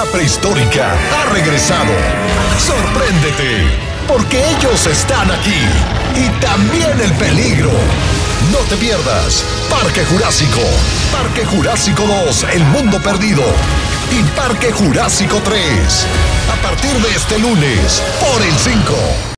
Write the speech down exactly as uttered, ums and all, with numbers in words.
era prehistórica ha regresado. ¡Sorpréndete! Porque ellos están aquí. Y también el peligro. No te pierdas Parque Jurásico, Parque Jurásico dos, El Mundo Perdido y Parque Jurásico tres. A partir de este lunes, por el cinco.